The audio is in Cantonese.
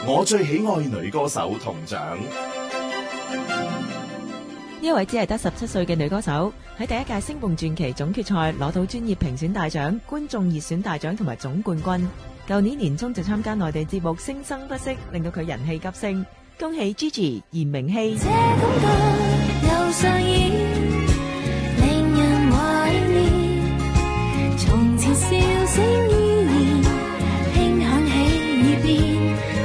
我最喜愛女歌手銅獎。 呢位只係得17歲嘅女歌手，喺第一屆星夢傳奇總決賽攞到專業評選大獎、觀眾熱選大獎同埋總冠軍。舊年年中就參加內地節目《聲生不息》，令到佢人氣急升。恭喜 Gigi 嚴明熙！ 這感覺又上演，令人懷念。從前笑聲依然輕響起耳邊。